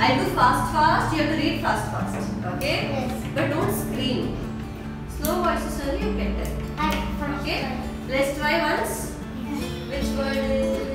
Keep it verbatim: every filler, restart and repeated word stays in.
I'll do fast, fast. You have to read fast, fast. Okay? Yes. But don't scream. Slow voices only you can tell. I Okay? Let's try once. Which word is